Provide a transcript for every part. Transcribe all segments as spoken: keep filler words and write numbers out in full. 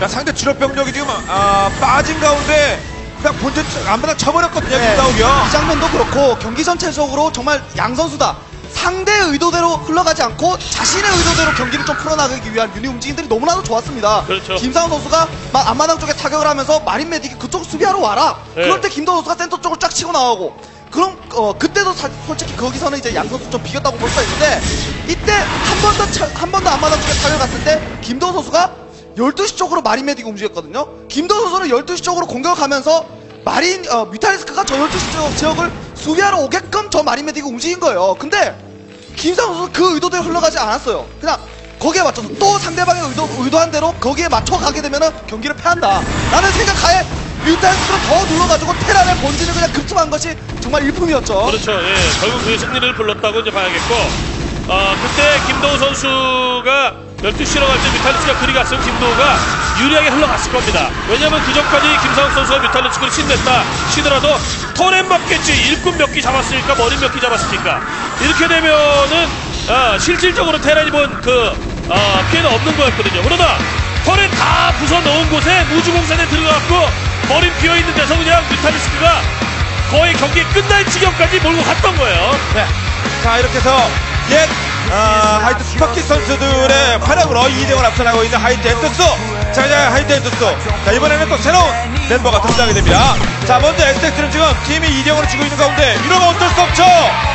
자, 상대 주력 병력이 지금 아, 빠진 가운데 그냥 본진 안마당 쳐버렸거든요. 네. 김다욱이요. 이 장면도 그렇고 경기 전체적으로 정말 양 선수 다 상대의 의도대로 흘러가지 않고 자신의 의도대로 경기를 좀 풀어나가기 위한 유닛 움직임들이 너무나도 좋았습니다. 그렇죠. 김상훈 선수가 막 앞마당 쪽에 타격을 하면서 마린 메딕이 그쪽 수비하러 와라. 네. 그럴 때 김도우 선수가 센터 쪽으로 쫙 치고 나가고 그럼 어 그때도 사, 솔직히 거기서는 이제 양 선수 좀 비겼다고 볼 수가 있는데 이때 한 번 더 한 번 더 앞마당 쪽에 타격을 갔을 때 김도우 선수가 열두 시 쪽으로 마린 메딕이 움직였거든요. 김도우 선수는 열두 시 쪽으로 공격하면서 마린 어, 뮤탈리스크가 저 열두 시 쪽 지역을 수비하러 오게끔 저 마린 메딕이 움직인 거예요. 근데 김상훈 선수는 그 의도대로 흘러가지 않았어요. 그냥 거기에 맞춰서 또 상대방의 의도, 의도한 대로 거기에 맞춰 가게 되면은 경기를 패한다 라는 생각하에 뮤탈리스크를 더 눌러가지고 테란의 본진을 그냥 급습한 것이 정말 일품이었죠. 그렇죠. 예. 결국 그 승리를 불렀다고 이제 봐야겠고, 어, 그때 김도우 선수가 열두 시로 갈 때 뮤탈리스크가 그리 갔으면 김도우가 유리하게 흘러갔을 겁니다. 왜냐면 그 전까지 김상훈 선수가 뮤탈리스크를 신냈다 치더라도 턴엔 맞겠지. 일꾼 몇 기 잡았으니까 머리 몇 기 잡았으니까 이렇게 되면은 어, 실질적으로 테란이 본 그 어, 피해는 없는 거였거든요. 그러나 턴에 다 부숴 넣은 곳에 무주공산에 들어갔고 머리 비어있는 데서 그냥 뮤탈리스크가 거의 경기 끝날 지경까지 몰고 갔던 거예요. 네. 자, 이렇게 해서 옛 아, 하이트 스파킷 선수들의 활약으로 이 대 영을 앞서나가고 있는 하이트 엔투스. 자, 이제 하이트 엔투스. 자, 이번에는 또 새로운 멤버가 등장하게 됩니다. 자, 먼저 에스텍스는 지금 팀이 이 대 영으로 지고 있는 가운데 이러면 어쩔 수 없죠.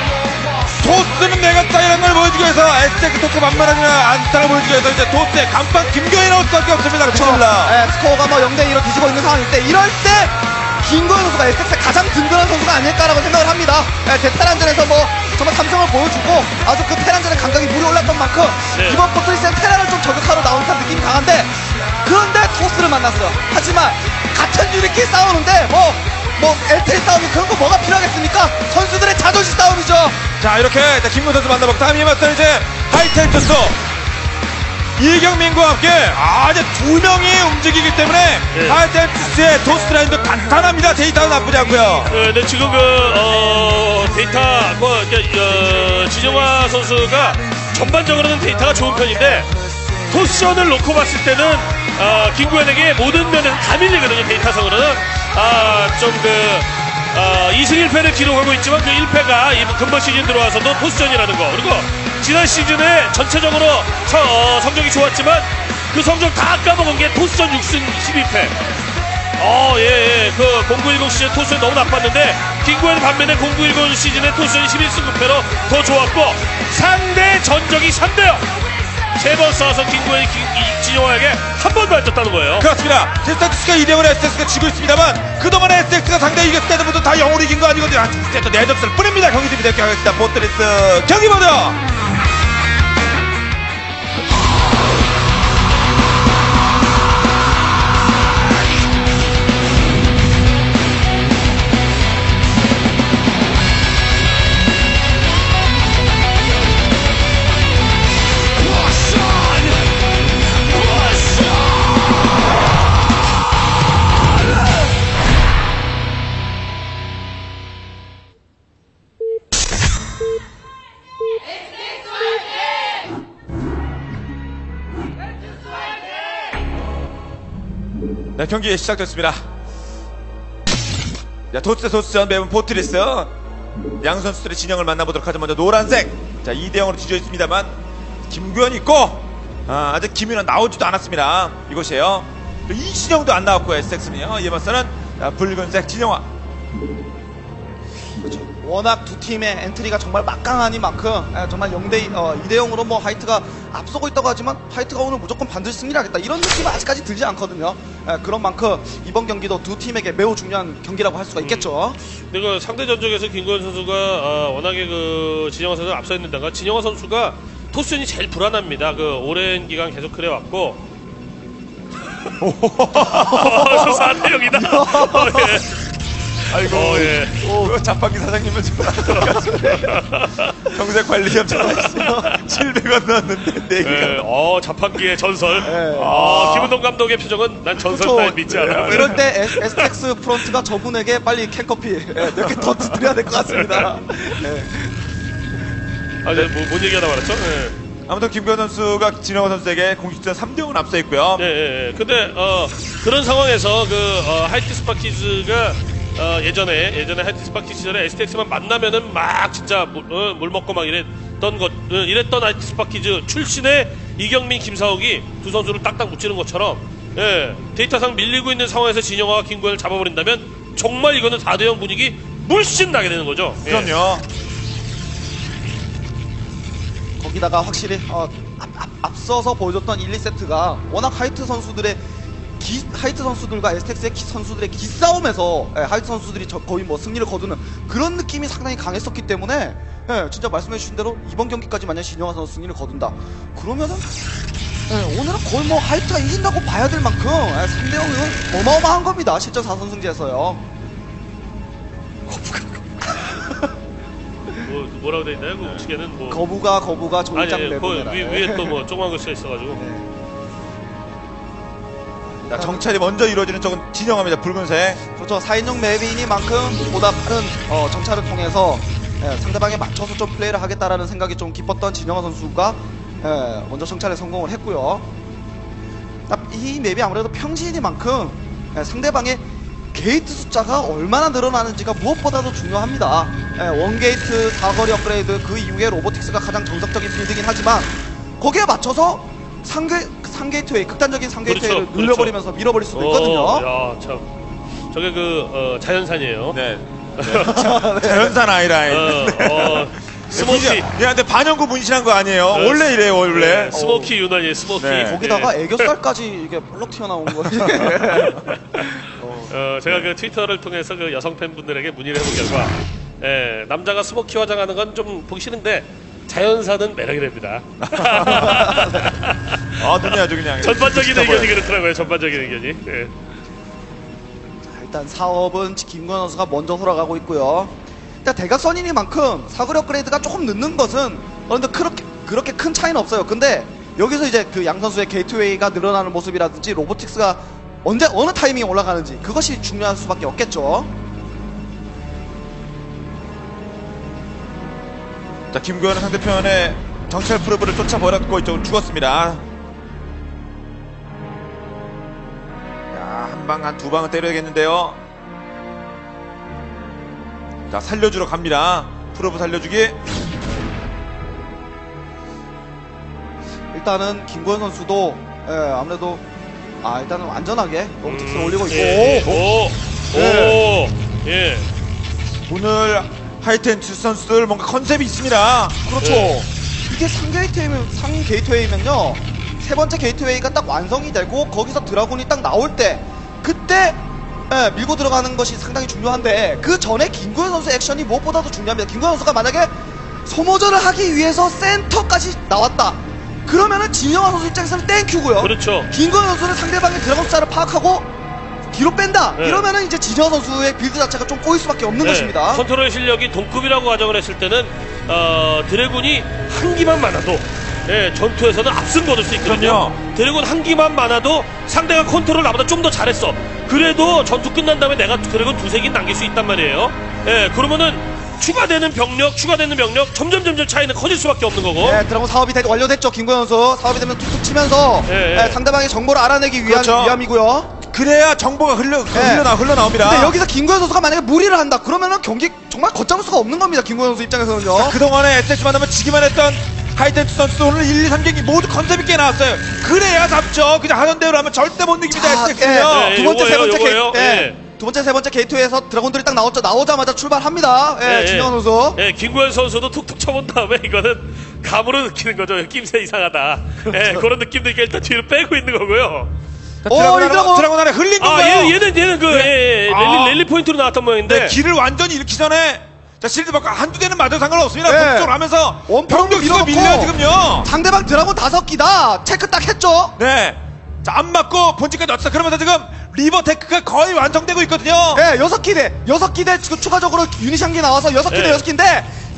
토스는 내가 따이라는 걸 보여주기 위해서 에스텍스 토크 만만하지 않다를 보여주기 위해서 이제 토스의 간판 김경이 나올 수밖에 없습니다. 그렇죠? 네, 스코어가 뭐 영 대 이로 뒤지고 있는 상황일 때 이럴 때 김고현 선수가 에스텍스의 가장 든든한 선수가 아닐까라고 생각을 합니다. 네, 대테란전에서 뭐 정말 삼성을 보여주고 아주 그 테란전의 감각이 물이 올랐던 만큼 네. 이번 포트리스는 테란을 좀 저격하러 나온 듯한 느낌이 강한데 그런데 토스를 만났어요. 하지만 같은 유닛끼리 싸우는데 뭐 뭐 엘테리 싸움이 그런 거 뭐가 필요하겠습니까? 선수들의 자존심 싸움이죠. 자, 이렇게 김문 선수 만나보고 다음에 맞선 이제 하이트 엔투스 이경민과 함께 아, 이제 두 명이 움직이기 때문에 네. 하이트 엔투스의 토스 라인도 간단합니다. 데이터가 나쁘지 않고요. 네, 근데 지금 그, 어, 데이터, 뭐, 어, 진영화 선수가 전반적으로는 데이터가 좋은 편인데, 포지션을 놓고 봤을 때는, 어, 김구현에게 모든 면에서 다 밀리거든요, 데이터상으로는. 아, 좀 그, 어, 이 승 일 패를 기록하고 있지만 그 일 패가 이번 금번 시즌 들어와서도 포지션이라는 거. 그리고 지난 시즌에 전체적으로 서, 어, 성적이 좋았지만 그 성적 다 까먹은 게 포지션 육 승 십이 패. 어, 예, 예. 그 공구일공 시즌 토스는 너무 나빴는데 김구현 반면에 공구일공 시즌의 토스는 십일 승 구 패로 더 좋았고 상대 전적이 삼 대 영. 세 번 싸워서 김구현이 진영화에게 한 번도 안 졌다는 거예요. 그렇습니다. 에스텍스가 이 대 영으로 에스텍스가 지고 있습니다만 그동안에 에스텍스가 상대 이겼을 때도 모두 다 영으로 이긴 거 아니거든요. 아, 진짜 또 내접수를 뿌립니다. 경기 준비 되겠습니다. 포트리스 경기 보죠. 네, 경기 시작됐습니다. 자, 토스 토스전 매운 포트리스 양 선수들의 진영을 만나보도록 하죠. 먼저 노란색. 자, 이 대 영으로 뒤져 있습니다만 김구현이 있고 아, 아직 김윤환 나오지도 않았습니다. 이곳이에요. 이 진영도 안 나왔고 에스텍스는요. 이에 맞서는 아, 붉은색 진영화. 그렇죠. 워낙 두 팀의 엔트리가 정말 막강하니만큼 에, 정말 영 대 이 대 영으로 뭐 하이트가 앞서고 있다고 하지만 하이트가 오늘 무조건 반드시 승리하겠다 이런 느낌은 아직까지 들지 않거든요. 에, 그런 만큼 이번 경기도 두 팀에게 매우 중요한 경기라고 할 수가 있겠죠. 음. 근데 그 상대 전적에서 김구현 선수가 어, 워낙에 그 진영화 선수가 앞서 있는데가 진영화 선수가 토스전이 제일 불안합니다. 그 오랜 기간 계속 그래왔고. 사 대 영이다. 아이고, 어, 예. 오, 자판기 사장님은 좀 평생 관리겸 잘했어요. 칠백 원 넣었는데 네 개가. 예, 어, 자판기의 전설. 예. 아, 김은동 감독의 표정은 난 전설 따위 믿지 않아. 네. 이럴 때 에스텍스 프론트가 저분에게 빨리 캔커피 예, 몇 개 더 드려야 될 것 같습니다. 예. 아, 네, 뭐, 뭔 얘기 하다 말았죠? 예. 아무튼 김구현 선수가 진영호 선수에게 공식전 삼 대 영은 앞서 있고요. 예, 예, 예. 근데, 어, 그런 상황에서 그, 어, 하이트 스파키즈가, 어, 예전에, 예전에 하이트 스파키즈 시절에 에스티엑스만 만나면은 막 진짜 물, 어, 물 먹고 막 이랬던 것, 어, 이랬던 하이트 스파키즈 출신의 이경민, 김사욱이 두 선수를 딱딱 묻히는 것처럼, 예, 데이터상 밀리고 있는 상황에서 진영호와 김구현을 잡아버린다면 정말 이거는 사 대 영 분위기 물씬 나게 되는 거죠. 예. 그럼요. 거기다가 확실히 어, 앞, 앞, 앞서서 보여줬던 일, 이 세트가 워낙 하이트 선수들의 기, 하이트 선수들과 에스텍스의 기, 선수들의 기싸움에서 예, 하이트 선수들이 저, 거의 뭐 승리를 거두는 그런 느낌이 상당히 강했었기 때문에 예, 진짜 말씀해주신 대로 이번 경기까지 만약 신영환 선수 승리를 거둔다 그러면은 예, 오늘은 거의 뭐 하이트가 이긴다고 봐야 될 만큼 예, 삼 대 영은 어마어마한 겁니다. 실전 사 선승제에서요. 뭐, 뭐라고 돼 있나요? 그 우측에는 뭐. 거부가 거부가 졸장 아니, 그 내보내라. 위, 위에 또 뭐 조그만 글씨가 있어가지고. 네. 자, 정찰이 먼저 이루어지는 쪽은 진영호입니다. 붉은색. 그렇죠. 사 인용 맵이니만큼 보다 빠른 어, 정찰을 통해서 예, 상대방에 맞춰서 좀 플레이를 하겠다라는 생각이 좀 깊었던 진영호 선수가 예, 먼저 정찰에 성공을 했고요. 이 맵이 아무래도 평지이니만큼 예, 상대방의 게이트 숫자가 얼마나 늘어나는지가 무엇보다도 중요합니다. 예, 원게이트 사거리 업그레이드 그 이후에 로보틱스가 가장 정석적인 빌드긴 하지만 거기에 맞춰서 상게, 상게이트웨이 극단적인 상게이트웨이를 그렇죠, 눌려버리면서 그렇죠. 밀어버릴 수도 어, 있거든요. 야, 참. 저게 그, 어, 자연산이에요. 네. 네. 자연산 아이라인. 어, 어, 스모키. 야, 근데 반영구 문신한 거 아니에요? 네. 원래 이래요, 원래. 네, 스모키 유난이에요, 스모키. 네. 거기다가 예. 애교살까지 이게 볼록 튀어나온 거지. 어, 제가 그 트위터를 통해서 그 여성 팬분들에게 문의를 해본 결과, 예, 남자가 스모키 화장하는 건 좀 보기 싫은데, 자연산은 매력이 됩니다. 아, 눈이 아주 그냥. 전반적인 진짜 의견이 보여요. 그렇더라고요, 전반적인 의견이. 예. 자, 일단 사업은 김구현 선수가 먼저 돌아가고 있고요. 일단 대각선이니만큼 사거리 업그레이드가 조금 늦는 것은 그런데 그렇게 그렇게 큰 차이는 없어요. 근데 여기서 이제 그 양 선수의 게이트웨이가 늘어나는 모습이라든지 로보틱스가 언제 어느 타이밍에 올라가는지 그것이 중요할 수밖에 없겠죠. 자, 김구현은 상대편의 정찰 프로브를 쫓아버렸고 이쪽으로 죽었습니다. 자, 한 방, 한 두 방은 때려야겠는데요. 자, 살려주러 갑니다. 프로브 살려주기. 일단은 김구현 선수도 예, 아무래도 아 일단은 안전하게 로보틱스를 음, 올리고 있고 예, 오, 오, 예. 오, 예. 오늘 하이텐츠 선수들 뭔가 컨셉이 있습니다. 그렇죠. 네. 이게 상 게이트웨이면, 상 게이트웨이면요. 세 번째 게이트웨이가 딱 완성이 되고 거기서 드라군이 딱 나올 때 그때 예, 밀고 들어가는 것이 상당히 중요한데 그 전에 김구현 선수 액션이 무엇보다도 중요합니다. 김구현 선수가 만약에 소모전을 하기 위해서 센터까지 나왔다. 그러면은 진영환 선수 입장에서는 땡큐고요. 그렇죠. 김구현 선수는 상대방의 드라군 숫자를 파악하고 뒤로 뺀다. 네. 이러면은 이제 진영환 선수의 빌드 자체가 좀 꼬일 수밖에 없는 네, 것입니다. 컨트롤 실력이 동급이라고 가정을 했을 때는 어, 드래곤이 한 기만 많아도 예, 전투에서는 압승 거둘 수 있거든요. 그럼요. 드래곤 한 기만 많아도 상대가 컨트롤 나보다 좀 더 잘했어. 그래도 전투 끝난 다음에 내가 드래곤 두세 개 남길 수 있단 말이에요. 예, 그러면은 추가되는 병력, 추가되는 병력 점점 점점 차이는 커질 수밖에 없는 거고. 네, 드라곤 사업이 되, 완료됐죠. 김구현 선수 사업이 되면 툭툭 치면서 예, 예. 네, 상대방의 정보를 알아내기 위한 그렇죠. 위함이고요. 그래야 정보가 흘러, 흘러나, 흘러나옵니다. 근데 여기서 김구현 선수가 만약에 무리를 한다 그러면은 경기 정말 걷잡을 수가 없는 겁니다. 김구현 선수 입장에서는요. 자, 그동안에 에스에스 만나면 지기만 했던 하이텐츠 선수도 오늘 일, 이, 삼 경기 모두 컨셉 있게 나왔어요. 그래야 잡죠. 그냥 하던 대로 하면 절대 못 이깁니다. 자, 에스엑스는요. 예, 두 번째, 요거예요, 세 번째 요거예요. 게이트, 예. 예. 두 번째, 세 번째 게이트에서 드라곤들이 딱 나왔죠. 나오자마자 출발합니다. 예, 예, 진영환 예. 선수. 예, 김구현 선수도 툭툭 쳐본 다음에 이거는 감으로 느끼는 거죠. 낌새 이상하다. 예, 그런 느낌들이 일단 뒤로 빼고 있는 거고요. 자, 어, 드라곤 하나, 이거- 드라곤 하나 흘린 아, 건가요? 얘는, 얘는, 얘는 그, 네. 예, 예, 아. 랠리, 랠리 포인트로 나왔던 모양인데. 네, 길을 완전히 잃기 전에 자, 실드 받고 한두 대는 맞아도 상관없습니다. 네. 본격으로 하면서 원평도 병력 수가 밀어놓고 밀려요, 지금요. 상대방 드라곤 다섯 기다. 체크 딱 했죠. 네. 자, 안 맞고 본진까지 왔어. 그러면서 지금 리버 테크가 거의 완성되고 있거든요. 예, 여섯 기대. 여섯 기대 지금 추가적으로 유닛 향기 나와서 여섯 기대 네. 여섯 기인데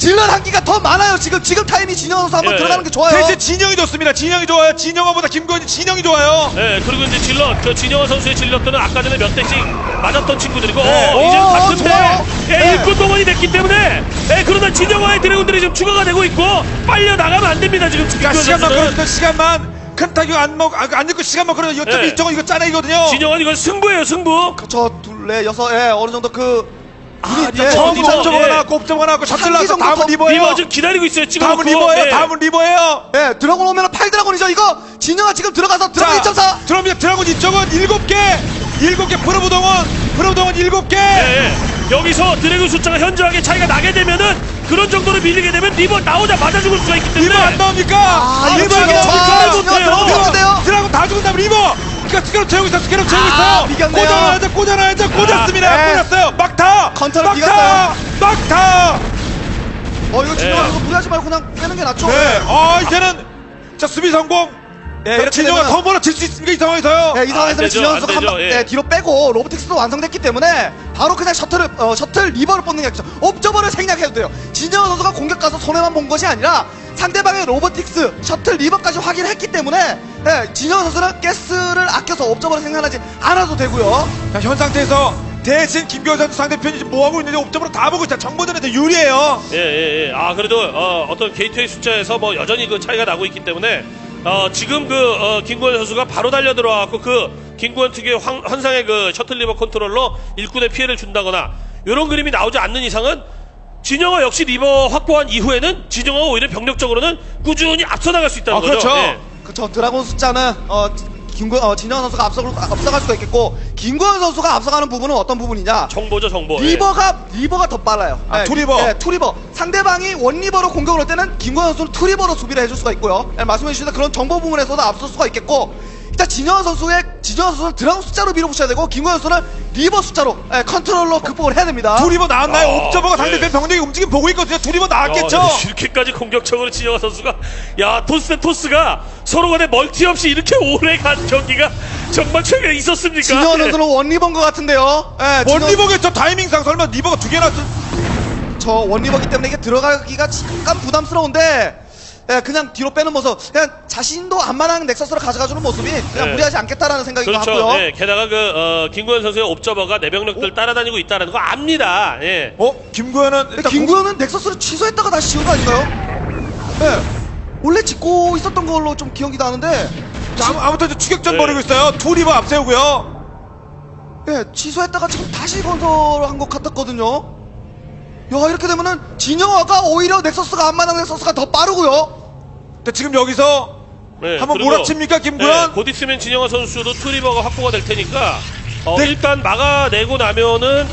질럿 한기가 더 많아요. 지금 지금 타이밍 진영호 선수 한번 예, 들어가는 게 좋아요. 대신 진영이 좋습니다. 진영이 좋아요. 진영호보다 김구현이 진영이 좋아요. 예, 그리고 이제 질럿, 그 진영호 선수의 질럿들은 아까 전에 몇 대씩 맞았던 친구들이고, 네. 어, 이제 오, 같은데, 좋아요. 예, 네. 일꾼 동원이 됐기 때문에, 예, 그러나 진영호의 드래곤들이 지금 추가가 되고 있고, 빨려 나가면 안 됩니다, 지금. 그러니까 김구현 시간만 선수는. 끌어주면 시간만 큰 타격 안 먹, 안, 안 듣고 시간만 끌어요. 어차피 네. 이쪽은 이거 짜내기거든요. 진영호는 이건 승부예요, 승부. 저 둘레 여섯 예 어느 정도 그 눈이 아, 예, 처음으로 처음으로 옵저버가 예. 나왔고 옵저버가 나왔고 셔틀 한기 나왔고 정도 다음은 더 리버예요. 리버 지금 기다리고 있어요, 지금. 다음은 리버예요. 다음은 리버예요. 예 드래곤 오면은 팔 드래곤이죠. 이거 진영아 지금 들어가서 드래곤 이 점 사. 들어옵니다. 드래곤 이쪽은 일곱 개, 일곱 개 프로부동원, 프로부동원 일곱 개. 예, 예. 여기서 드래곤 숫자가 현저하게 차이가 나게 되면은 그런 정도로 밀리게 되면 리버 나오자마자 죽을 수가 있기 때문에. 리버 안 나옵니까? 아, 리버 이거 안 지금 나옵니까? 자, 못해요. 진영아 들어오는데요. 드래곤 다 죽은 다음 리버. 그러니까 스케럽 채우고 있어. 스케럽 채우고 아, 있어요. 비겼네요. 꽂아놔야죠. 꽂아놔야죠. 꽂았습니다. 네. 꽂았어요. 막타. 컨트롤 막타. 비겼어요. 막타. 어 이거 진영아 예. 이거 무리하지 말고 그냥 빼는 게 낫죠. 네. 아 이제는 자 수비 성공. 예, 이렇게 진영아 되면- 더 몰아칠 수 있습니까 이 상황에서요? 네, 이 상황에서는 안 되죠, 진영 안 선수가 되죠, 한, 예. 네, 뒤로 빼고 로보틱스도 완성됐기 때문에 바로 그냥 셔틀을 어, 셔틀 리버를 뽑는 게 아니죠. 옵저버를 생략해도 돼요. 진영 선수가 공격 가서 손해만 본 것이 아니라 상대방의 로보틱스 셔틀 리버까지 확인했기 때문에 네, 진영 선수는 가스를 아껴서 옵저버를 생산하지 않아도 되고요. 자, 현 상태에서 대신 김규현 선수 상대편이 지금 뭐하고 있는지 옵점으로 다 보고 있다. 정보전에서 유리해요. 예, 예, 예. 아, 그래도, 어, 어떤 게이트웨이 숫자에서 뭐 여전히 그 차이가 나고 있기 때문에, 어, 지금 그, 어, 김구현 선수가 바로 달려 들어와갖고 그, 김구현 특유의 환, 환상의 그 셔틀 리버 컨트롤로 일꾼의 피해를 준다거나, 요런 그림이 나오지 않는 이상은, 진영호 역시 리버 확보한 이후에는 진영호가 오히려 병력적으로는 꾸준히 앞서 나갈 수 있다는 아, 거죠. 그렇죠. 예. 그쵸 드라곤 숫자는 어, 김구, 어, 진영 선수가 앞서, 앞서갈 수가 있겠고 김구현 선수가 앞서가는 부분은 어떤 부분이냐 정보죠, 정보. 예. 리버가 리버가 더 빨라요. 아, 네, 투리버. 네, 투리버. 상대방이 원리버로 공격을 할 때는 김구현 선수는 투리버로 수비를 해줄 수가 있고요. 네, 말씀해 주신 그런 정보 부분에서도 앞설 수가 있겠고 일단 진영 선수의 진영 선수는 드라곤 숫자로 밀어붙여야 되고 김구현 선수는 리버 숫자로 네, 컨트롤로 극복을 해야 됩니다. 두 리버 나왔나요? 아, 옵저버가 네. 상대편 병력이 움직임 보고 있거든요. 두 리버 나왔겠죠? 야, 이렇게까지 공격적으로 진영호 선수가 야 토스 대 토스가 서로 간에 멀티 없이 이렇게 오래 간 경기가 정말 최근에 있었습니까? 진영 예. 선수는 원리버인 것 같은데요. 네, 진영- 원리버겠죠. 타이밍상 설마 리버가 두 개나 쓰... 저 원리버기 때문에 이게 들어가기가 약간 부담스러운데 예, 그냥 뒤로 빼는 모습 그냥 자신도 안만한 넥서스를 가져가주는 모습이 그냥 네. 무리하지 않겠다라는 생각인 것 그렇죠. 같고요. 예, 게다가 그 어, 김구현 선수의 옵저버가 내병력들 따라다니고 있다는 거 압니다. 예. 어? 김구현은 근데 김구현은 넥서스를 취소했다가 다시 지은 거 아닌가요? 예. 원래 짓고 있었던 걸로 좀 기억이 나는데 자, 아무- 아무튼 이제 추격전 네. 벌이고 있어요. 두 리버 앞세우고요. 예, 취소했다가 지금 다시 건설한 것 같았거든요. 야, 이렇게 되면은 진영아가 오히려 넥서스가 안만한 넥서스가 더 빠르고요. 근데 지금 여기서 네, 한번 그리고, 몰아칩니까, 김구현? 예, 곧 있으면 진영호 선수도 투리버가 확보가 될 테니까 어, 네. 일단 막아내고 나면은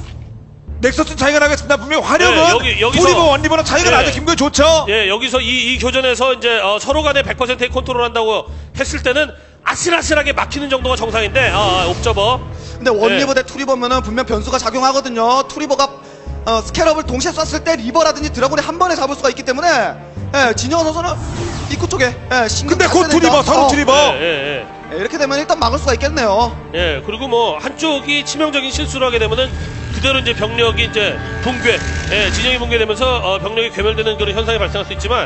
넥서스 차이가 나겠습니다. 분명히 화력은 네, 여기- 여기서- 두 리버 원리버는 차이가 네. 나죠. 김구현 좋죠? 예, 여기서 이, 이 교전에서 이제 어, 서로 간에 백 퍼센트의 컨트롤 한다고 했을 때는 아슬아슬하게 막히는 정도가 정상인데 아, 옵저버 근데 원리버 네. 대 투리버면은 분명 변수가 작용하거든요. 투리버가 어, 스캐럽을 동시에 쐈을 때 리버라든지 드래곤이 한 번에 잡을 수가 있기 때문에 예, 진영 선수는 입구 쪽에 예, 신경 근데 다 곧 써야 투리버, 됩니다. 서로 어, 투리버. 예, 예, 예, 이렇게 되면 일단 막을 수가 있겠네요. 예. 예, 그리고 뭐 한쪽이 치명적인 실수를 하게 되면은 그대로 이제 병력이 이제 붕괴, 예, 진영이 붕괴되면서 어, 병력이 괴멸되는 그런 현상이 발생할 수 있지만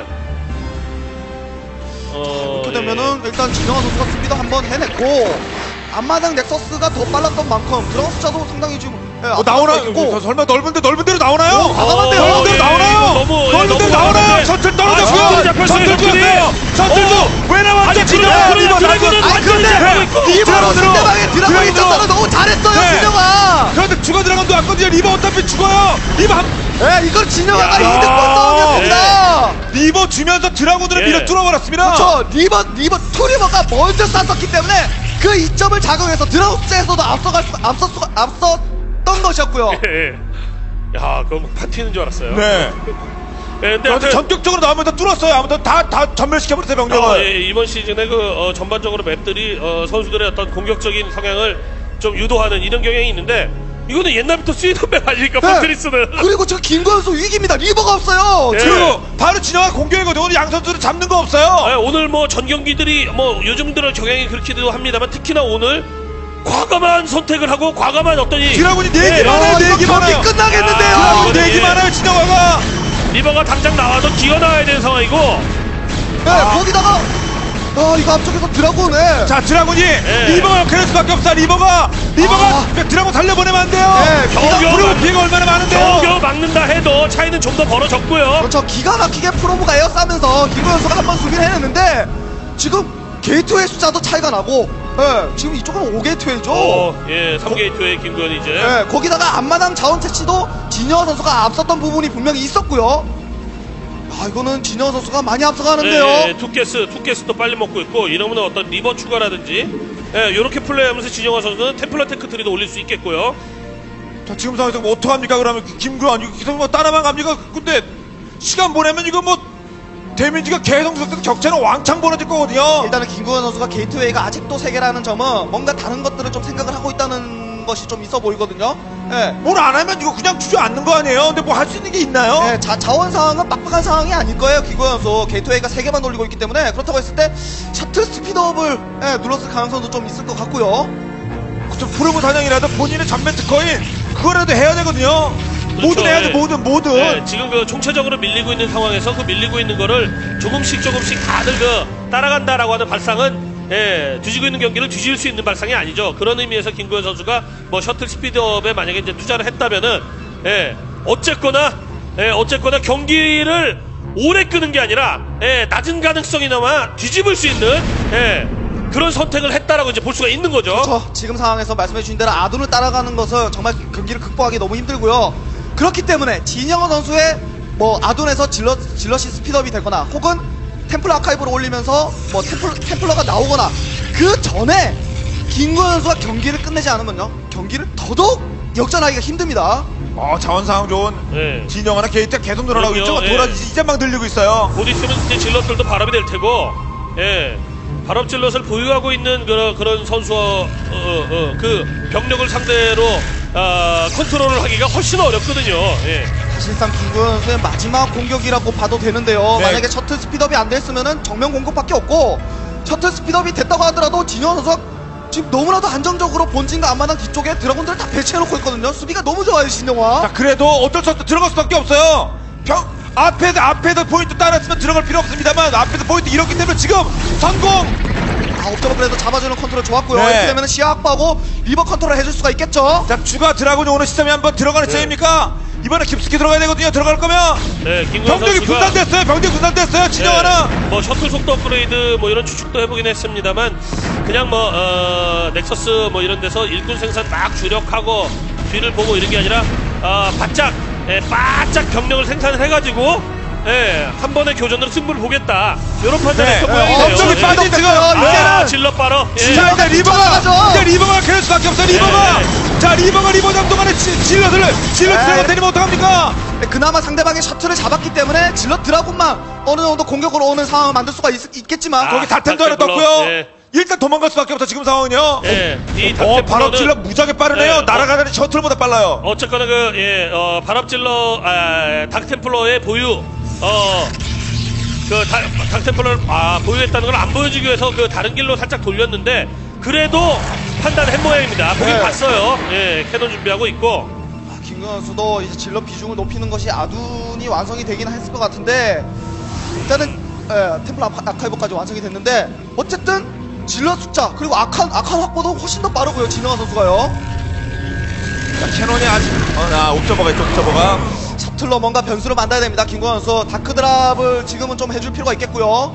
어, 이렇게 되면은 일단 진영아 선수가 수비도 한번 해냈고 앞마당 넥서스가 더 빨랐던 만큼 드라곤 숫자도 상당히 지금 예, 어, 나오나? 있고 저 설마 넓은 데 넓은 데로 나오나요? 오, 과감한데요? 넓은 데로 예, 나오나요? 너무, 예, 넓은 데로 너무 나오나요? 과감한데. 셔틀 아, 떨어졌고요. 셔틀 잡혔어요, 셔틀 셔틀이. 죽었어요. 셔틀도 어. 왜 나왔죠? 아니, 진영 드래곤, 리버 드래곤은 나왔죠. 아니 근데 하고 있고. 리버로 드래곤으로. 상대방의 드라곤이 드래곤으로. 있었다는 너무 잘했어요 네. 진영아. 그런데 추가 드래곤도 왔거든요. 리버 어차피 죽어요. 리버 한 예, 이걸 진영아가 야. 이득 본 싸움이었습니다. 리버 주면서 드라곤으로 예. 밀어 뚫어버렸습니다. 그렇죠. 리버 리버 투리버가 먼저 쐈었기 때문에 그 이점을 작용해서 드라곤 숫자에서도 앞서갈 수 앞서 앞섰던 것이었고요. 예, 예. 야, 그럼 파티는 줄 알았어요. 네. 예, 근데 그런데 하여튼 전격적으로 나오면서 뚫었어요. 아무튼 다, 다 전멸시켜버렸어요, 병력을. 어, 예, 이번 시즌에 그 어, 전반적으로 맵들이 어, 선수들의 어떤 공격적인 성향을 좀 유도하는 이런 경향이 있는데 이거는 옛날부터 쓰이던 맵 아닙니까? 네. 포트리스는. 그리고 지금 김구현 선수 위기입니다. 리버가 없어요. 예. 지금 그리고 바로 진영아 공격이거든요. 오늘 양 선수를 잡는 거 없어요. 예, 오늘 뭐 전 경기들이 뭐 요즘 들어 경향이 그렇기도 합니다만 특히나 오늘 과감한 선택을 하고 과감한 어떤 이 드라곤이 네 개 예, 많아요. 어, 네 이거 개 경기 많아요. 끝나겠는데요. 아, 드라곤 네 개 예. 많아요, 진영아가. 리버가 당장 나와도 기어 나와야 되는 상황이고. 네, 거기다가 아 이거 앞쪽에서 드라곤에 자 드라곤이 리버가 역할할 수밖에 없어. 리버가 리버가 아. 드라곤 살려보내면 안 돼요. 네, 겨우겨우 그리고 막- 피해가 얼마나 많은데요. 겨우겨우 막는다 해도 차이는 좀 더 벌어졌고요. 그렇죠. 기가 막히게 프로브가 에어싸면서 김구 선수가 한번 수비를 해냈는데 지금 게이트웨이 숫자도 차이가 나고 예, 지금 이쪽은 오 게이트웨이죠. 어, 예, 삼 게이트웨이 김구현이 이제. 예, 거기다가 앞마당 자원 채취도 진여 선수가 앞섰던 부분이 분명히 있었고요. 아 이거는 진여 선수가 많이 앞서가는데요. 네, 네, 투게스, 투게스도 빨리 먹고 있고, 이러면 어떤 리버 추가라든지, 예, 요렇게 플레이하면서 진영화 선수는 템플러 테크트리도 올릴 수 있겠고요. 자 지금 상황에서 뭐 어떡합니까? 그러면 김구현 이거 계속 뭐 따라만 갑니까? 근데 시간 보내면 이거 뭐 데미지가 계속 계속 격차는 왕창 벌어질 거거든요. 일단은 김구현 선수가 게이트웨이가 아직도 세 개라는 점은 뭔가 다른 것들을 좀 생각을 하고 있다는 것이 좀 있어 보이거든요. 예. 뭘 안 하면 이거 그냥 주저앉는 거 아니에요? 근데 뭐 할 수 있는 게 있나요? 네, 자, 자원 상황은 빡빡한 상황이 아닐 거예요. 김구현 선수 게이트웨이가 세 개만 돌리고 있기 때문에 그렇다고 했을 때 셔틀 스피드업을 예, 눌렀을 가능성도 좀 있을 것 같고요. 좀 프로브 사냥이라도 본인의 전면 특허인 그거라도 해야 되거든요. 그렇죠, 뭐든 해야 돼, 예. 뭐든 뭐든. 네, 지금 그 총체적으로 밀리고 있는 상황에서 그 밀리고 있는 거를 조금씩 조금씩 다들 그 따라간다라고 하는 발상은 예, 뒤지고 있는 경기를 뒤질 수 있는 발상이 아니죠. 그런 의미에서 김구현 선수가 뭐 셔틀 스피드업에 만약에 이제 투자를 했다면은 예, 어쨌거나 예, 어쨌거나 경기를 오래 끄는 게 아니라 예, 낮은 가능성이나마 뒤집을 수 있는 예, 그런 선택을 했다라고 이제 볼 수가 있는 거죠. 그렇죠. 지금 상황에서 말씀해 주신 대로 아둔을 따라가는 것은 정말 경기를 극복하기 너무 힘들고요. 그렇기 때문에 진영호 선수의 뭐 아둔에서 질러, 질러시 스피드업이 되거나 혹은 템플러 아카이브를 올리면서 뭐 템플, 템플러가 나오거나 그 전에 김구현 선수가 경기를 끝내지 않으면요 경기를 더더욱 역전하기가 힘듭니다. 어, 자원 상황 좋은 예. 진영하나 게이트가 계속 늘어나고 그럼요, 있죠. 예. 돌아 이제 막 늘리고 있어요. 곧 있으면 이제 질럿들도 발업이 될 테고, 예. 발업 질럿을 보유하고 있는 그런, 그런 선수와, 어, 어, 어, 그 병력을 상대로, 아, 컨트롤을 하기가 훨씬 어렵거든요. 예. 사실상 김구현 선수의 마지막 공격이라고 봐도 되는데요. 네. 만약에 셔틀 스피드업이 안 됐으면은 정면 공격밖에 없고 셔틀 스피드업이 됐다고 하더라도 진영호 선수가 지금 너무나도 안정적으로 본진과 앞마당 뒤쪽에 드래곤들을 다 배치해놓고 있거든요. 수비가 너무 좋아요, 진영화. 자 그래도 어쩔 수 없어 들어갈 수밖에 없어요. 병 앞에도 앞에도 포인트 따랐으면 들어갈 필요 없습니다만 앞에도 포인트 잃었기 때문에 지금 성공. 아, 옵저버 그래도 잡아주는 컨트롤 좋았고요. 네. 이렇게 되면 시야 확보하고 리버 컨트롤 해줄 수가 있겠죠. 자 추가 드라곤이 오는 시점에 한번 들어가는 시점입니까? 이번에 깊숙이 들어가야 되거든요. 들어갈 거면 네, 김구현 병력이 선수가. 분산됐어요. 병력이 분산됐어요. 진영하나. 네, 뭐 셔틀 속도 업그레이드 뭐 이런 추측도 해보긴 했습니다만 그냥 뭐 어, 넥서스 뭐 이런 데서 일꾼 생산 막 주력하고 뒤를 보고 이런 게 아니라 아, 바짝 예, 바짝 병력을 생산을 해가지고 예, 한 번의 교전으로 승부를 보겠다 이런 판단했던 네. 모양이네요. 어, 엄청이 예. 빠진 지금 아, 이제는 질럿 바로 예. 자 일단 리버가 나가죠. 이제 리버가 그럴 수밖에 없어요. 리버가 네. 자 리버가 리버 장동안에 질럿을 질럿 네. 들어가 때리면 어떡합니까? 근데 그나마 상대방의 셔틀을 잡았기 때문에 질럿 드라군만 어느 정도 공격으로 오는 상황을 만들 수가 있, 있겠지만 아, 거기 다템도 하나 닥템플러, 떴고요. 예. 일단 도망갈 수밖에 없어 지금 상황은요. 예, 이 어 바로 닥템플러는- 질럿 무지하게 빠르네요. 예, 날아가는 셔틀보다 빨라요. 어쨌거나 그, 예, 어, 발업질러, 아, 닥템플러의 보유, 어, 그, 다, 닥템플러를, 아, 보유했다는 걸 안 보여주기 위해서 그 다른 길로 살짝 돌렸는데, 그래도 판단을 한 모양입니다. 보긴 네. 봤어요. 예, 캐논 준비하고 있고. 아, 김구현 선수도 이제 질럿 비중을 높이는 것이 아둔이 완성이 되긴 했을 것 같은데 일단은 예, 템플 아카- 아카이브까지 완성이 됐는데 어쨌든 질럿 숫자 그리고 아칸 아칸 확보도 훨씬 더 빠르고요. 진영아 선수가요. 자 캐논이 아직 어, 나 옵저버가 있죠. 옵저버가 셔틀로 뭔가 변수를 만들어야 됩니다. 김구현 선수 다크드랍을 지금은 좀 해줄 필요가 있겠고요.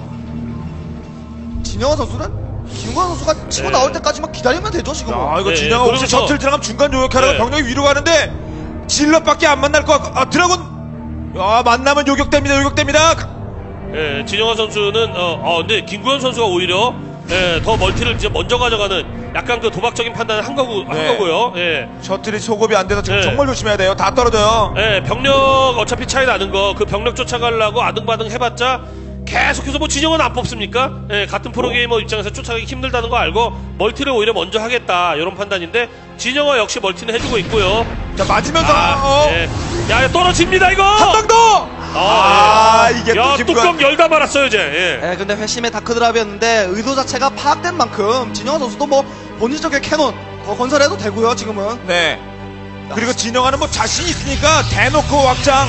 진영아 선수는 김구현 선수가 치고 네. 나올 때까지만 기다리면 되죠. 지금은. 아 이거 네, 진영 혹시 그러면서- 셔틀 들어가면 중간 요격하라고 네. 병력이 위로 가는데 질럿밖에 안 만날 것 같고 아 드라곤 야 만나면 요격됩니다. 요격됩니다. 예, 진영화 선수는, 어, 어, 근데 김구현 선수가 오히려, 예, 더 멀티를 이제 먼저 가져가는 약간 그 도박적인 판단을 한 거고, 한 네. 거고요. 예. 셔틀이 소급이 안 돼서 지금 네. 정말 조심해야 돼요. 다 떨어져요. 예, 병력 어차피 차이 나는 거, 그 병력 쫓아가려고 아등바등 해봤자 계속해서 뭐 진영은 안 뽑습니까? 예, 같은 프로게이머 입장에서 쫓아가기 힘들다는 거 알고 멀티를 오히려 먼저 하겠다 이런 판단인데 진영아 역시 멀티는 해주고 있고요. 자 맞으면서 아, 어, 예. 야 떨어집니다 이거. 한 방 더. 아, 아, 예. 이게 또 야 김구현- 뚜껑 열다 말았어요 이제. 예. 예, 근데 회심의 다크드랍이었는데 의도 자체가 파악된 만큼 진영아 선수도 뭐 본질적인 캐논 더 건설해도 되고요. 지금은. 네. 그리고 진영아는 뭐 자신 있으니까 대놓고 확장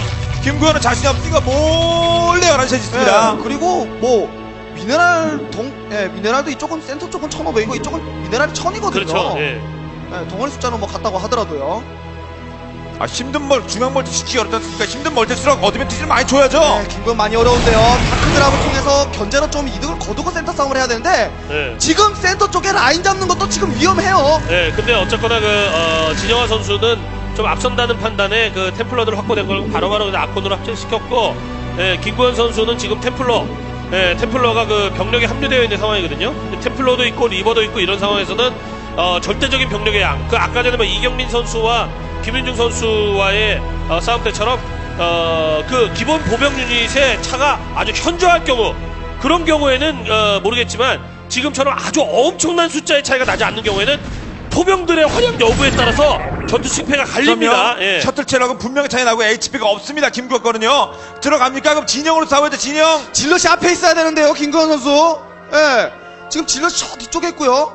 김구현은 자신이 없으니까 몰래 열한 시에 짓습니다. 예, 그리고 뭐 미네랄 동, 예, 미네랄도 이쪽은 센터 쪽은 천오백이고 이쪽은 미네랄이 천이거든요. 그렇죠. 예. 예, 동원의 숫자는 뭐 같다고 하더라도요. 아, 힘든 멀, 중앙 멀티 시키기 어렵지 않습니까? 힘든 멀티수록 어드밴티지를 많이 줘야죠. 네, 김구현 많이 어려운데요. 다크드랍을 통해서 견제로 좀 이득을 거두고 센터 싸움을 해야 되는데 예. 지금 센터 쪽에 라인 잡는 것도 지금 위험해요. 네, 근데 어쨌거나 그 어, 진영아 선수는 좀 앞선다는 판단에 그 템플러들을 확보된 걸 바로바로 그냥 아콘으로 합체시켰고, 예, 김구현 선수는 지금 템플러, 예, 템플러가 그 병력에 합류되어 있는 상황이거든요. 템플러도 있고 리버도 있고 이런 상황에서는 어, 절대적인 병력의 양. 그 아까 전에 뭐 이경민 선수와 김윤중 선수와의 어, 싸움 때처럼 어, 그 기본 보병 유닛의 차가 아주 현저할 경우, 그런 경우에는 어, 모르겠지만 지금처럼 아주 엄청난 숫자의 차이가 나지 않는 경우에는 포병들의 활약 여부에 따라서 전투 승패가 갈립니다. 예. 셔틀 체력은 분명히 차이 나고 에이치피가 없습니다. 김구현 거는요. 들어갑니까? 그럼 진영으로 싸워야죠. 진영. 질럿이 앞에 있어야 되는데요, 김구현 선수. 예, 지금 질럿이 저 뒤쪽에 있고요.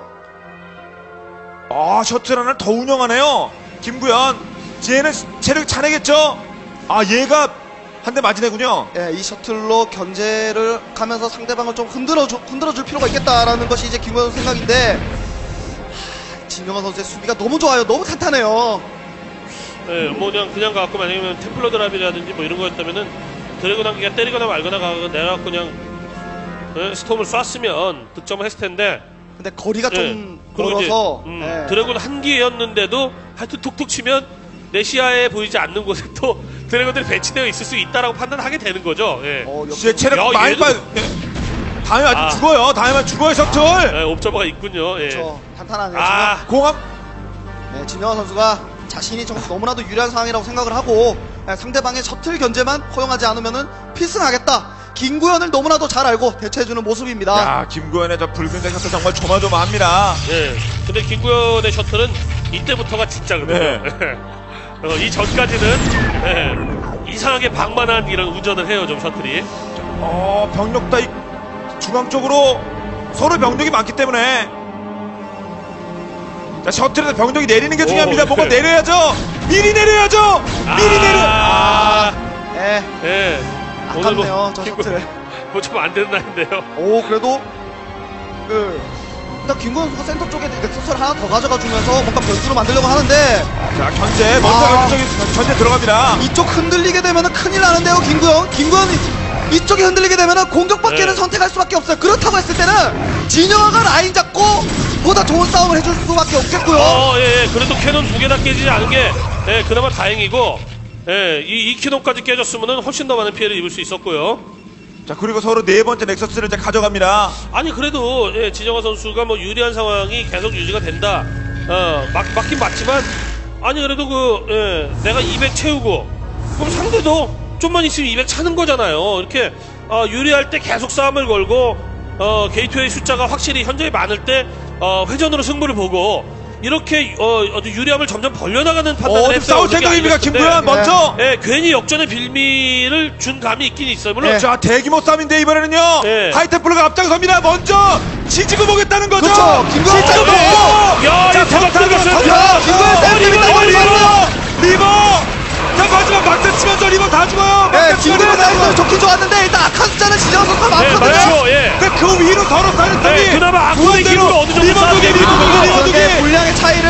아, 셔틀 하나를 더 운영하네요. 김구현. 얘는 체력 차내겠죠? 아, 얘가 한 대 맞이네군요. 예, 이 셔틀로 견제를 가면서 상대방을 좀 흔들어 주, 흔들어 줄 필요가 있겠다라는 것이 이제 김구현 선수 생각인데, 하, 진영아 선수의 수비가 너무 좋아요. 너무 탄탄해요. 예, 뭐 그냥 그냥 가갖고 만약에 템플러 드랍이라든지 뭐 이런 거였다면은 드래곤 한 개가 때리거나 말거나 가고 내가 그냥 예, 스톰을 쐈으면 득점을 했을 텐데. 근데 거리가 예, 좀 그리고 이제, 멀어서 음, 예. 드래곤 한 개였는데도 하여튼 툭툭 치면 내 시야에 보이지 않는 곳에 또 드래곤들이 배치되어 있을 수 있다라고 판단하게 되는 거죠. 예. 어, 제 체력 야, 많이 얘도- 빠. 다음에 아주 아. 죽어요. 다음에 죽어요, 셔틀. 예, 옵저버가 있군요. 예. 저 탄탄하네요. 아, 공합. 네, 진영아 선수가 자신이 정, 너무나도 유리한 상황이라고 생각을 하고 네, 상대방의 셔틀 견제만 허용하지 않으면은 필승하겠다. 김구현을 너무나도 잘 알고 대처해주는 모습입니다. 야, 김구현의 저 붉은색 셔틀 정말 조마조마합니다. 예. 근데 김구현의 셔틀은 이때부터가 진짜거든요. 네. 어, 이 전까지는 예, 이상하게 방만한 이런 운전을 해요, 좀 셔틀이. 어, 병력 따위 중앙 쪽으로 서로 병력이 많기 때문에. 자, 셔틀에서 병력이 내리는 게 중요합니다. 오, 뭔가 네. 내려야죠. 미리 내려야죠. 미리 내려. 아, 네, 예. 아깝네요, 저 셔틀. 뭐좀 안 되는 날인데요. 오, 그래도 그 일단 김구현 선수가 센터 쪽에 넥서스를 하나 더 가져가 주면서 뭔가 변수로 만들려고 하는데 자, 견제. 먼저 아. 견제 쪽에 견제 들어갑니다. 이쪽 흔들리게 되면은 큰일 나는데요, 김구현. 김구현 이쪽이 흔들리게 되면은 공격밖에는 네. 선택할 수밖에 없어요. 그렇다고 했을 때는 진영아가 라인 잡고 보다 좋은 싸움을 해줄 수밖에 없겠고요. 어, 예, 예. 그래도 캐논 두 개 다 깨지지 않은 게, 예, 그나마 다행이고, 예, 이, 이 캐논까지 깨졌으면 훨씬 더 많은 피해를 입을 수 있었고요. 자, 그리고 서로 네 번째 넥서스를 이제 가져갑니다. 아니, 그래도, 예, 진영아 선수가 뭐 유리한 상황이 계속 유지가 된다. 어, 막, 맞긴 맞지만, 아니, 그래도 그, 예, 내가 이백 채우고, 그럼 상대도 좀만 있으면 이백 차는 거잖아요. 이렇게, 어, 유리할 때 계속 싸움을 걸고, 어, 게이트웨이 숫자가 확실히 현저히 많을 때, 어, 회전으로 승부를 보고, 이렇게, 어, 아주 유리함을 점점 벌려나가는 판단을 어, 했어요. 싸울 생각입니다, 김구현. 먼저. 예, 괜히 역전의 빌미를 준 감이 있긴 있어요. 물론, 네. 자, 대규모 싸움인데 이번에는요. 네. 하이템플러가 앞장섭니다. 먼저 치즈고 보겠다는 거죠. 그렇죠. 김구현 치즈고 선수. 보고. 야, 자, 이 대박 선타로, 들어갔어요. 선타. 야, 김구현 쌤 리버, 재밌다. 리버, 리버. 리버. 자, 마지막 막대 치면서 리버 다 죽어요. 네, 막대 치고 김구현 리버 다 사이즈 죽어요. 좋긴 좋았는데 일단 악한 숫자는 진영아 선수가 네, 많거든요. 맞죠, 예. 근데 그 위로 서로 싸는 싸움이 네, 그나마 악군의 기류가 어느 정도 리버 두기, 쌓여있는 리버 두기, 거죠. 리버 두기. 그런데 분량의 차이를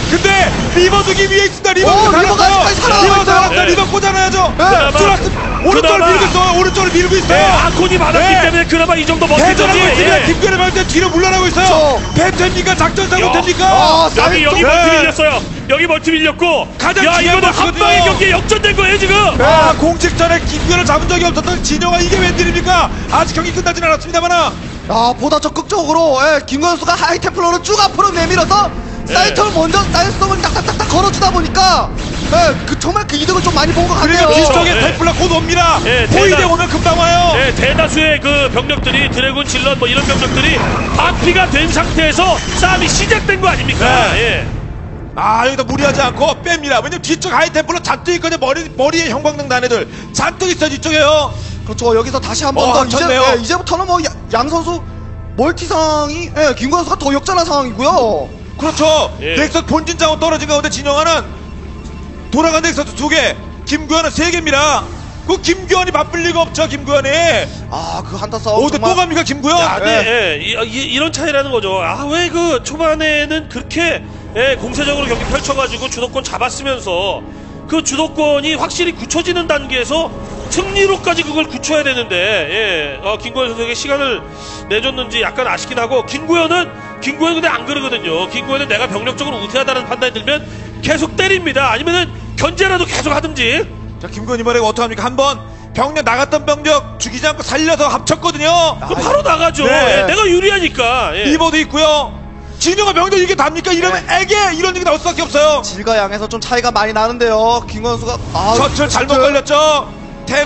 근데 리버 두기 위에 있습니다. 리버 오, 두기 리버가 살았어요. 아직까지 살아남아 리버 있어요. 살았어요. 네. 리버 꽂아놔야죠. 그나마- 들어왔- 오른쪽을 그나마- 밀고 있어요. 오른쪽을 밀고 있어요. 네, 아콘이 많았기 네. 때문에 그나마 이 정도 버텼지. 대전하고 있으면 예. 김구현의 말대 뒤로 물러나고 있어요. 그렇죠. 배 됩니까? 작전 야. 사고 됩니까? 아, 여기 사이즈 여기 네. 멀티 밀렸어요. 여기 멀티 밀렸고. 가장 야, 중요한 이거는 한 거거든요. 방의 경기에 역전된 거예요 지금. 아, 공식 전에 김구현을 잡은 적이 없었던 진영아 이게 웬일입니까? 아직 경기 끝나진 않았습니다만은 아, 보다 적극적으로 예, 김구현 선수가 하이템플러를 쭉 앞으로 내밀어서 네. 사이트를 먼저 사이트성을 딱딱딱딱 걸어주다 보니까 예, 그 정말 그 이득을 좀 많이 본 것 그리고 같네요. 뒤쪽에 네. 템플러 곧 옵니다. 네, 보이대 대단- 오늘 금방 와요. 네, 대다수의 그 병력들이 드래곤 질럿 뭐 이런 병력들이 반피가 된 상태에서 싸움이 시작된 거 아닙니까? 네. 예. 아, 여기다 무리하지 않고 뺍니다. 왜냐면 뒤쪽 하이템플러 잔뜩 있거든요. 머리, 머리에 형광등 난 애들 잔뜩 있어요 뒤쪽에요. 그렇죠. 여기서 다시 한 어, 번 더 이제 합쳤네요. 예, 이제부터는 뭐 양 선수 멀티 상황이 예, 김구현 선수가 더 역전한 상황이고요. 그렇죠. 예. 넥서스 본진 자원 떨어진 가운데 진영아는 돌아간 넥서스 두 개, 김구현은 세 개입니다. 그 김규현이 바쁠 리가 없죠, 김규현이. 아, 그 한타 싸움 오, 근데 또 갑니까, 김규현? 아, 네, 예, 이, 이, 이런 차이라는 거죠. 아, 왜 그 초반에는 그렇게 예, 공세적으로 경기 펼쳐가지고 주도권 잡았으면서 그 주도권이 확실히 굳혀지는 단계에서 승리로까지 그걸 굳혀야 되는데, 예, 어, 김구현 선수에게 시간을 내줬는지 약간 아쉽긴 하고, 김구현은, 김구현은 근데 안 그러거든요. 김구현은 내가 병력적으로 우세하다는 판단이 들면 계속 때립니다. 아니면은 견제라도 계속 하든지. 자, 김구현 이번에 어떡합니까? 한번 병력 나갔던 병력 죽이지 않고 살려서 합쳤거든요. 그 바로 나가죠. 네. 예, 내가 유리하니까. 예. 리버도 있고요. 진영아 병력 이게 답니까? 이러면 애게 이런 얘기 나올 수밖에 없어요. 질과 양에서 좀 차이가 많이 나는데요. 김구현 선수가 아, 저철 잘못 걸렸죠. 탭탭.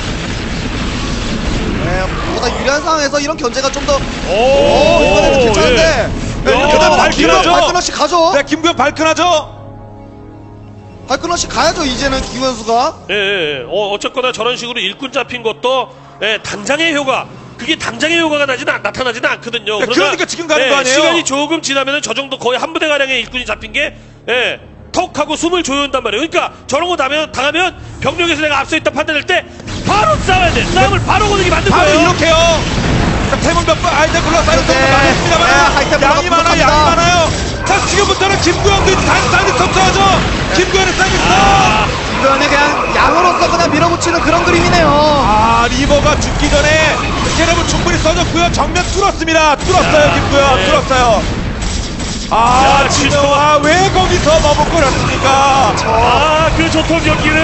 네, 보다 유리한 상황에서 이런 견제가 좀 더. 오, 이번에는 괜찮은데. 예. 네, 야, 이렇게 되면 발끈하죠. 김구현 발끈없이 가죠. 네, 김구현 발끈하죠. 발끈없이 가야죠. 이제는 김구현 선수가. 예, 예. 어, 어쨌거나 저런 식으로 일꾼 잡힌 것도 예, 당장의 효과. 그게 당장의 효과가 나지는 않- 나타나지는 않거든요. 네, 그러니까 지금 가는 예, 거 아니에요? 시간이 조금 지나면은 저 정도 거의 한 부대 가량의 일꾼이 잡힌 게 예, 턱 하고 숨을 조여온단 말이에요. 그러니까 저런 거 나면 당하면 병력에서 내가 앞서 있다 판단할 때 바로 싸워야 돼. 싸움을 바로 거두게 만든 바로 거예요. 이렇게요. 자, 태문 몇 번, 아이템 굴러 쌓여서 네. 네, 많습니다만. 하이템 양이 굴러 많아요, 양이 부족합니다. 많아요. 자, 지금부터는 김구현도 단단히 쳤어야죠. 김구현의 쌍있어. 아, 김구현이 그냥 양으로서 그냥 밀어붙이는 그런 그림이네요. 아, 리버가 죽기 전에 캐럿을 충분히 써줬고요. 정면 뚫었습니다. 뚫었어요, 야, 김구현. 네. 뚫었어요. 아, 야, 진영아, 왜 거기서 머뭇고 났습니까? 아, 그 조통 경기를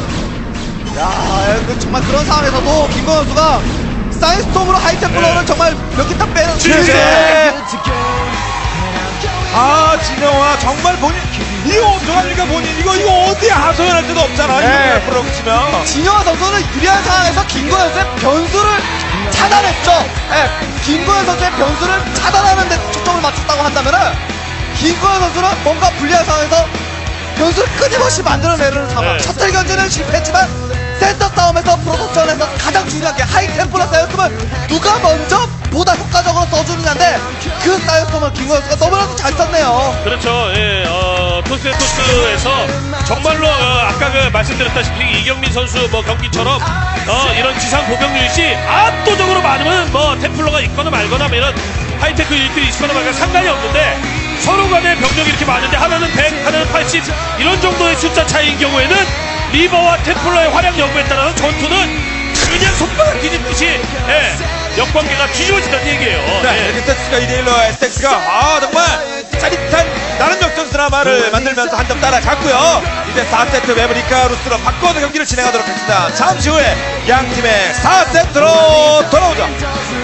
야, 그 정말 그런 상황에서도 김구현 선수가 사이스톰으로 하이템플러를 네. 정말 몇 개 딱 빼는. 네. 아, 진영아, 정말 본인, 이거 어떡합니까, 본인? 이거, 이거 어디에 하소연할 데도 없잖아. 네. 이거 프로 치면. 진영아 선수는 유리한 상황에서 김구현 선수의 변수를 차단했죠. 예, 김구현 선수의 변수를 차단하는 데 초점을 맞췄다고 한다면은 김구현 선수는 뭔가 불리한 상황에서 변수를 끊임없이 만들어내는 상황. 네. 셔틀 견제는 실패했지만 센터 싸움에서 프로토전에서 가장 중요한 게 하이템플러 사이어스tom을 누가 먼저 보다 효과적으로 써주느냐인데 그 사이어스tom을 김구현 선수가 너무나도 잘 썼네요. 그렇죠. 예, 어, 토스앤토스에서 정말로 어, 아까 그 말씀드렸다시피 이경민 선수 뭐 경기처럼 어, 이런 지상 보병 유닛이 압도적으로 많으면 뭐 템플러가 있거나 말거나 뭐 이런 하이테크 유닛들이 있거나 말거나 상관이 없는데 서로 간에 병력이 이렇게 많은데 하나는 백, 하나는 팔십 이런 정도의 숫자 차이인 경우에는 리버와 템플러의 활약 여부에 따라서 전투는 그냥 손바닥 뒤집듯이 예, 역관계가 뒤집어진다는 얘기예요. 네, 예. 에스텍스가 이 대 일로 에스텍스가 아 정말 짜릿한 나름 역전 드라마를 만들면서 한 점 따라잡고요. 이제 사 세트 메브리카 루스로 바꿔서 경기를 진행하도록 하겠습니다. 잠시 후에 양 팀의 사 세트로 돌아오죠.